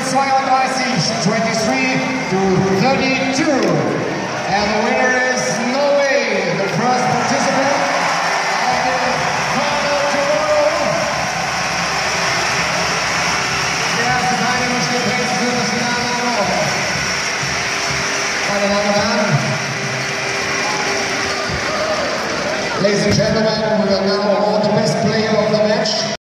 23 to 32. And the winner is Norway, the first participant of the final tomorrow. Die erste Teilnehmer steht rechts für das Finale auf. Meine Damen und Herren, ladies and gentlemen, we will now